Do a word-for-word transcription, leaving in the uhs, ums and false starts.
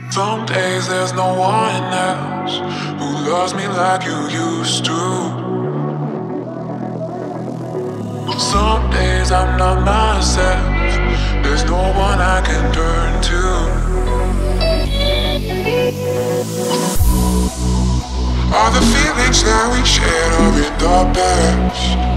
Some days there's no one else who loves me like you used to. Some days I'm not myself, there's no one I can turn to. All the feelings that we shared are in the past.